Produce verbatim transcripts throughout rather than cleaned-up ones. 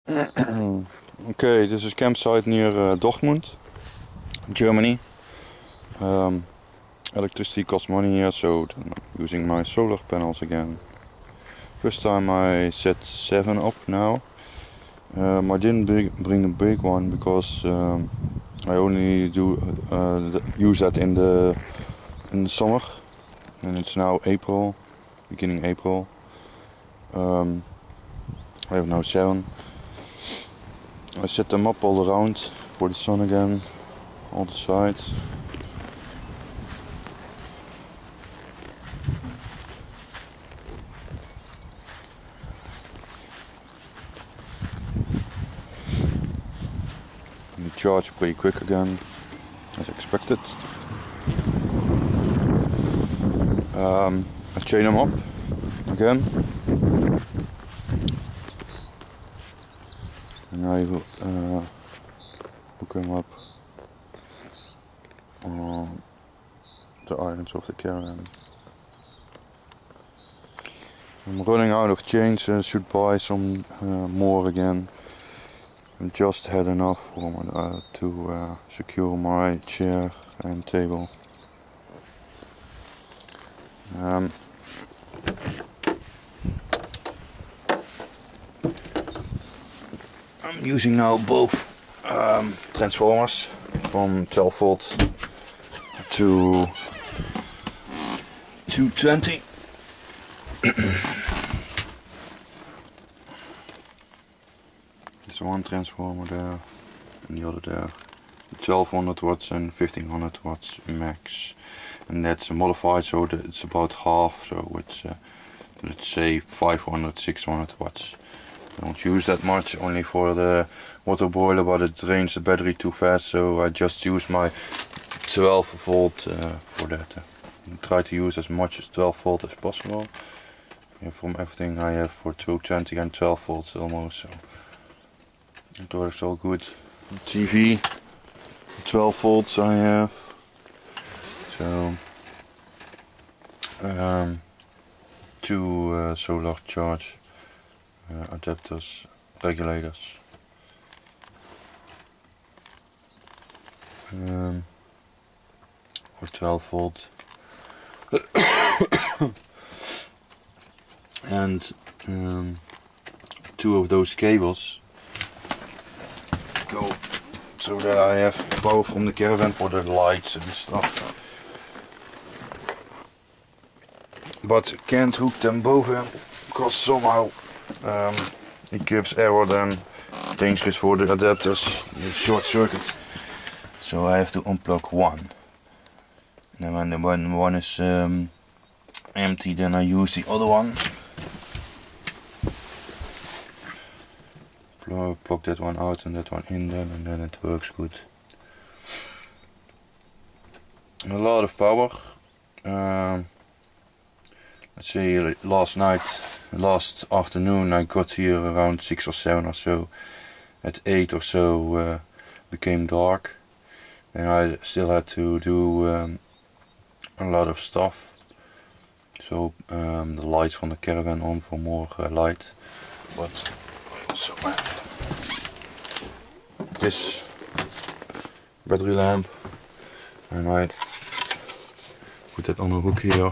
Okay, this is campsite near uh, Dortmund, Germany. Um, electricity costs money here, so I'm using my solar panels again. First time I set seven up now. Um, I didn't bring, bring a big one because um, I only do uh, use that in the in the summer, and it's now April, beginning April. Um, I have now seven. I set them up all around for the sun again, all the sides. And they charge pretty quick again, as expected. Um, I chain them up again, and I uh, hook them up on the irons of the caravan. I'm running out of chains, I should buy some uh, more again. I just had enough for my, uh, to uh, secure my chair and table. Um, I'm using now both um, transformers from twelve volt to two twenty. There's one transformer there and the other there. twelve hundred watts and fifteen hundred watts max, and that's modified so that it's about half, so it's uh, let's say five hundred, six hundred watts. I don't use that much, only for the water boiler, but it drains the battery too fast, so I just use my twelve volt uh, for that. I try to use as much as twelve volt as possible. Yeah, from everything I have for two twenty and twelve volts almost, so it works all good. T V, twelve volts I have, so um, two uh, solar charge uh, adapters, regulators, um, for twelve volt, and um, two of those cables go so that I have power from the caravan for the lights and stuff. But can't hook them both in because somehow um, it gives error, then dangerous for the adapters, the short circuit. So I have to unplug one. And then when the one, one is um, empty, then I use the other one. Plug that one out and that one in then, and then it works good. A lot of power. Um, let's say last night, last afternoon I got here around six or seven or so. At eight or so uh, became dark, and I still had to do um, a lot of stuff. So um, the lights from the caravan on for more uh, light, but I also have this battery lamp, and I put that on a hook here.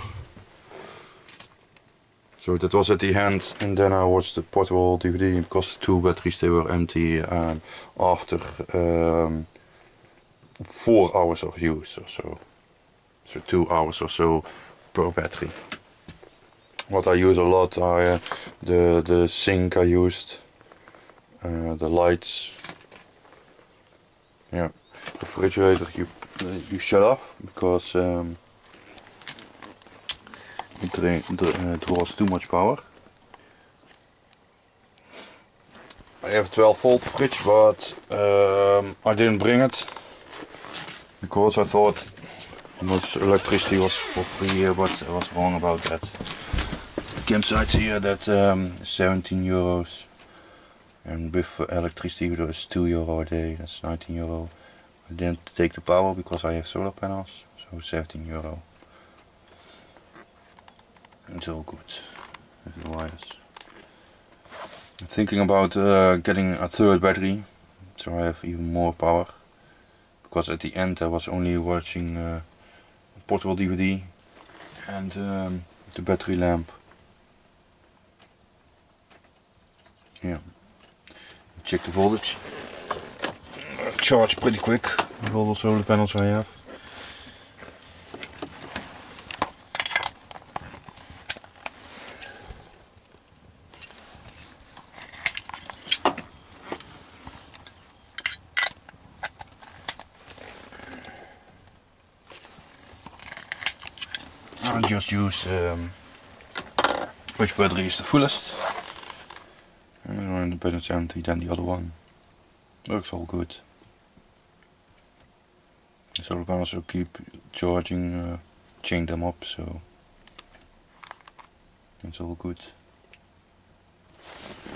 So that was at the end, and then I watched the portable D V D because the two batteries, they were empty um, after um, four hours of use or so. So two hours or so per battery. What I use a lot are uh, the the sink I used, uh, the lights. Yeah, refrigerator you uh, you shut off because um, it, drain, it draws too much power. I have a twelve volt fridge, but um, I didn't bring it because I thought much electricity was for free here, but I was wrong about that. Campsites here that um, seventeen euros, and with electricity it was two euro a day, that's nineteen euro. I didn't take the power because I have solar panels, so seventeen euro. It's all good with the wires. I'm thinking about uh, getting a third battery, so I have even more power. Because at the end I was only watching uh, a portable D V D and um, the battery lamp. Yeah. Check the voltage. Charge pretty quick with all the solar panels I have. I'll just use um, which battery is the fullest, and when the battery is empty then the other one. Works all good. The solar panels will keep charging, uh, chain them up, so it's all good.